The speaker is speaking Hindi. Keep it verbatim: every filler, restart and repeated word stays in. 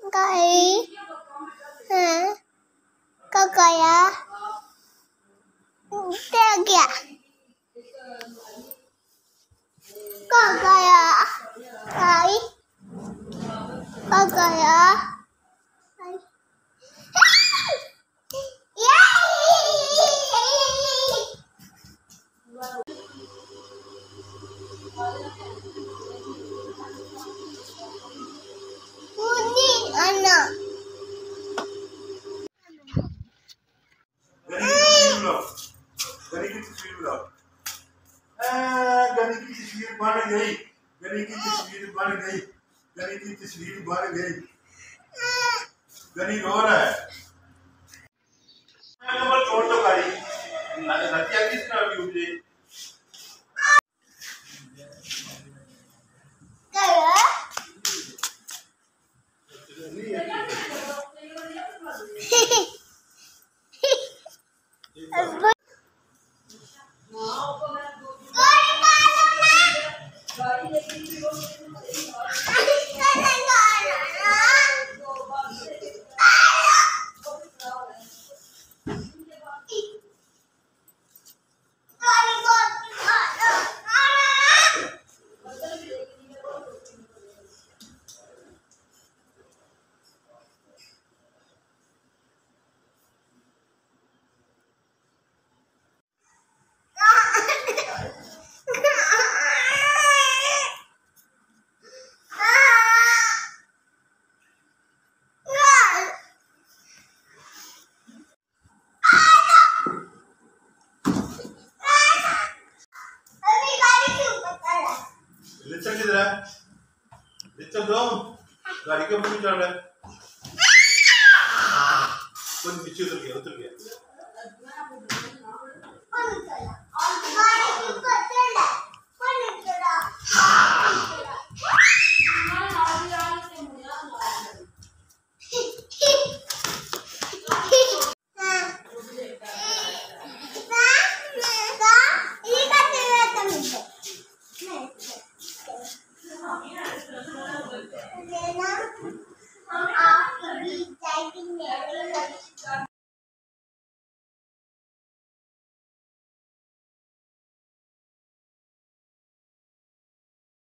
Cái hả? Có coi á? Cái kìa. Có coi á? Cái có coi á? Bunyi anak. Ghani की तस्वीर बनाओ। गनी की तस्वीर बन गई। गनी की तस्वीर बन गई। गनी की तस्वीर बन गई। गनी रो रहा है। नंबर छोड़ दो गाड़ी। नतिया किस तरह की उठे? लिचक किधर है? लिचक दो गाड़ी के ऊपर चढ़ रहा है। कौन पीछे उतर गया उतर गया